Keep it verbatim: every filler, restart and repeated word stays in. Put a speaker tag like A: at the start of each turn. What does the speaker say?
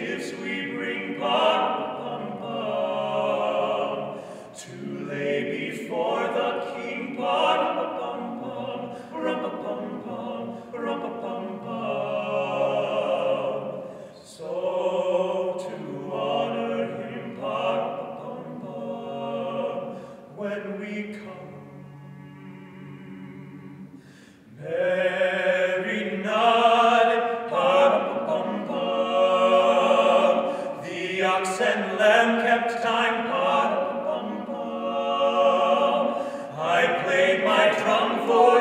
A: gifts we bring, pa-pum-pum, to lay before the King, pa-pum-pum, rum-pa-pum-pum, rum-pa-pum-pum. So to honor him, pa-pum-pum, when we come. Every night, pa-pum-pum, the ox and lamb kept time, pa-pum-pum. I played my drum for